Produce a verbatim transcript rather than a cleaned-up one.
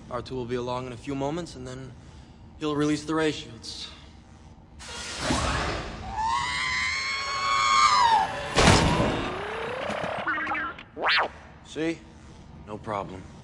R two will be along in a few moments, and then he'll release the ray shields. See? No problem.